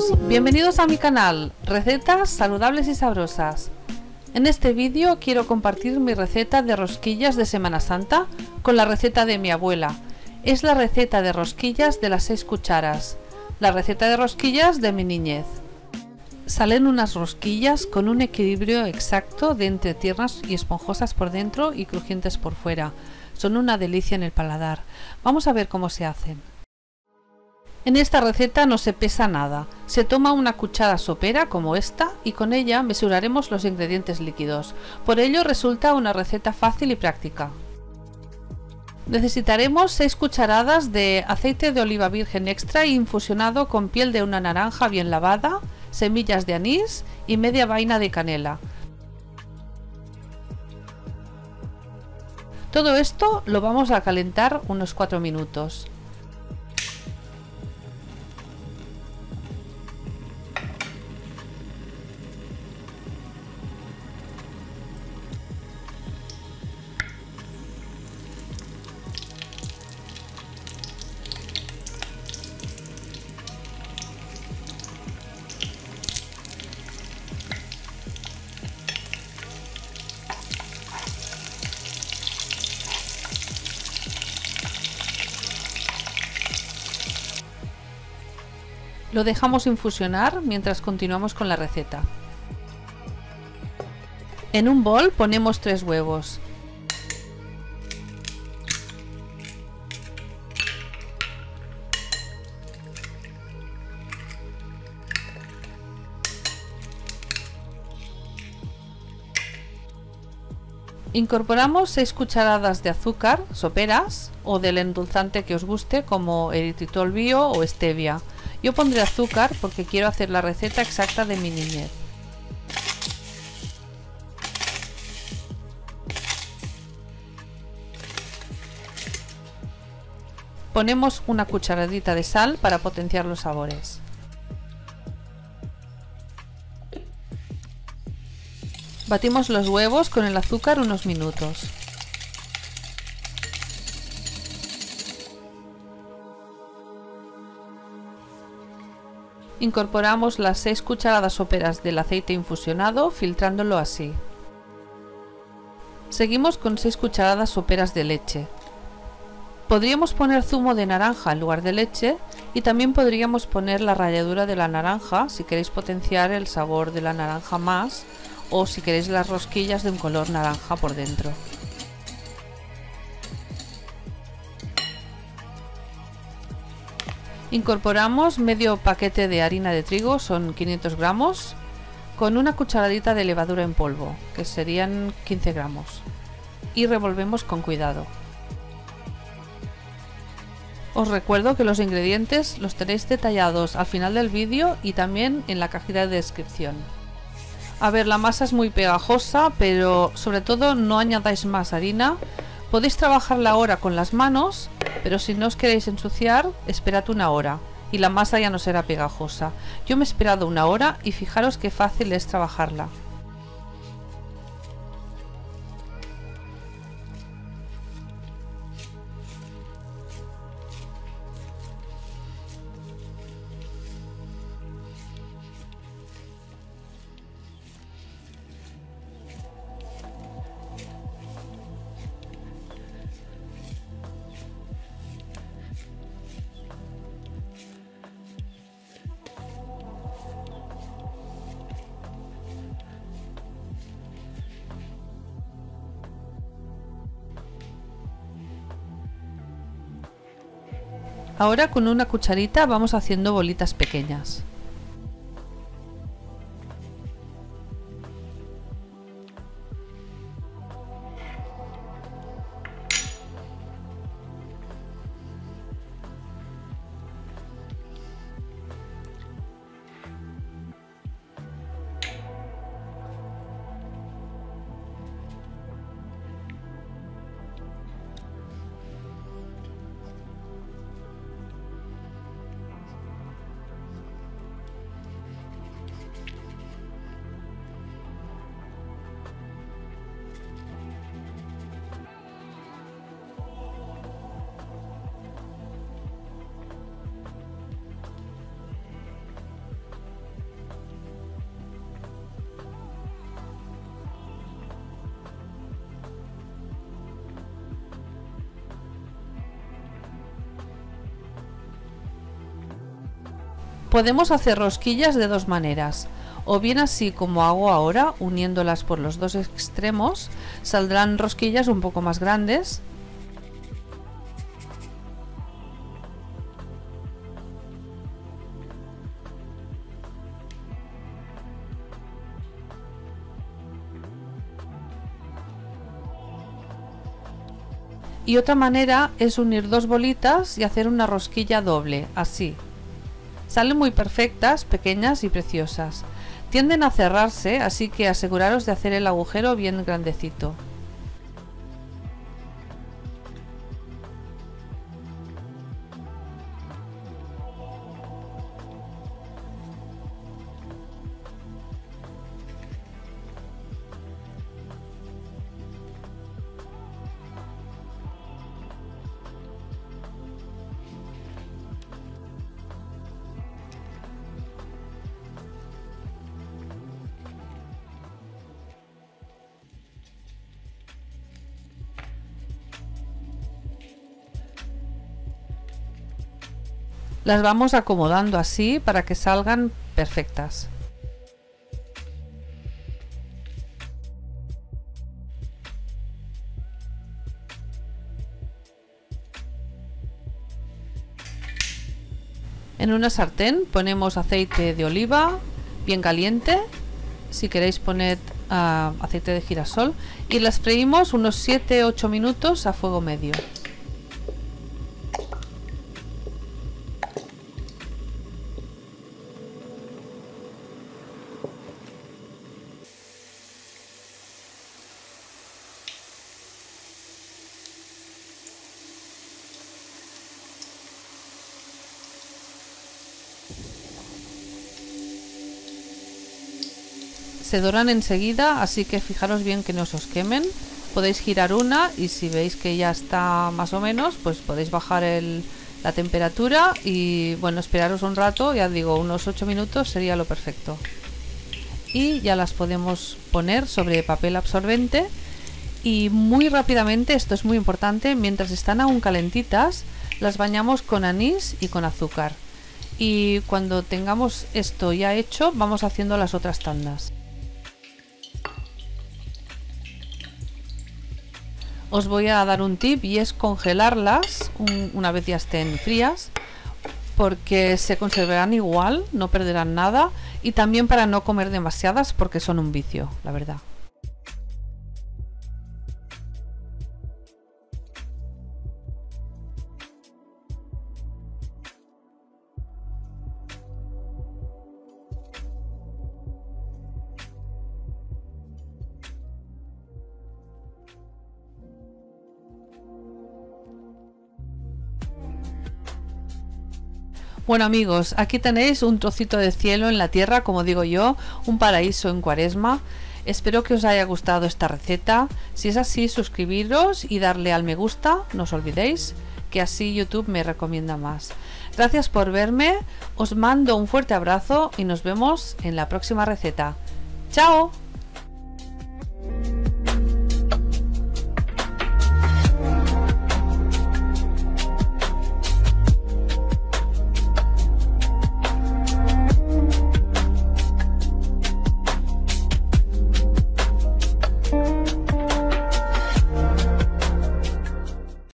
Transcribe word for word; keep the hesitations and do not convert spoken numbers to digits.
amigos, bienvenidos a mi canal, recetas saludables y sabrosas. En este vídeo quiero compartir mi receta de rosquillas de Semana Santa con la receta de mi abuela. Es la receta de rosquillas de las seis cucharas, la receta de rosquillas de mi niñez. Salen unas rosquillas con un equilibrio exacto de entre tiernas y esponjosas por dentro y crujientes por fuera. Son una delicia en el paladar. Vamos a ver cómo se hacen. En esta receta no se pesa nada, se toma una cuchara sopera como esta y con ella mesuraremos los ingredientes líquidos, por ello resulta una receta fácil y práctica. Necesitaremos seis cucharadas de aceite de oliva virgen extra infusionado con piel de una naranja bien lavada, semillas de anís y media vaina de canela. Todo esto lo vamos a calentar unos cuatro minutos. Lo dejamos infusionar mientras continuamos con la receta. En un bol ponemos tres huevos. Incorporamos seis cucharadas de azúcar soperas o del endulzante que os guste como eritritol bio o stevia. Yo pondré azúcar porque quiero hacer la receta exacta de mi niñez. Ponemos una cucharadita de sal para potenciar los sabores. Batimos los huevos con el azúcar unos minutos. Incorporamos las seis cucharadas soperas del aceite infusionado, filtrándolo así. Seguimos con seis cucharadas soperas de leche. Podríamos poner zumo de naranja en lugar de leche y también podríamos poner la ralladura de la naranja si queréis potenciar el sabor de la naranja más o si queréis las rosquillas de un color naranja por dentro. Incorporamos medio paquete de harina de trigo, son quinientos gramos, con una cucharadita de levadura en polvo, que serían quince gramos, y revolvemos con cuidado. Os recuerdo que los ingredientes los tenéis detallados al final del vídeo y también en la cajita de descripción. A ver, la masa es muy pegajosa, pero sobre todo no añadáis más harina. Podéis trabajarla ahora con las manos, pero si no os queréis ensuciar, esperad una hora y la masa ya no será pegajosa. Yo me he esperado una hora y fijaros qué fácil es trabajarla. Ahora con una cucharita vamos haciendo bolitas pequeñas. Podemos hacer rosquillas de dos maneras, o bien así como hago ahora, uniéndolas por los dos extremos, saldrán rosquillas un poco más grandes. Y otra manera es unir dos bolitas y hacer una rosquilla doble, así. Salen muy perfectas, pequeñas y preciosas. Tienden a cerrarse, así que aseguraros de hacer el agujero bien grandecito. Las vamos acomodando así para que salgan perfectas. En una sartén ponemos aceite de oliva bien caliente, si queréis poner uh, aceite de girasol, y las freímos unos siete ocho minutos a fuego medio. Se doran enseguida, así que fijaros bien que no se os quemen. Podéis girar una y si veis que ya está más o menos, pues podéis bajar el, la temperatura y bueno, esperaros un rato, ya digo, unos ocho minutos sería lo perfecto. Y ya las podemos poner sobre papel absorbente y muy rápidamente, esto es muy importante, mientras están aún calentitas, las bañamos con anís y con azúcar. Y cuando tengamos esto ya hecho, vamos haciendo las otras tandas. Os voy a dar un tip y es congelarlas un, una vez ya estén frías, porque se conservarán igual, no perderán nada, y también para no comer demasiadas porque son un vicio, la verdad. Bueno amigos, aquí tenéis un trocito de cielo en la tierra, como digo yo, un paraíso en Cuaresma. Espero que os haya gustado esta receta. Si es así, suscribiros y darle al me gusta, no os olvidéis, que así YouTube me recomienda más. Gracias por verme, os mando un fuerte abrazo y nos vemos en la próxima receta. ¡Chao!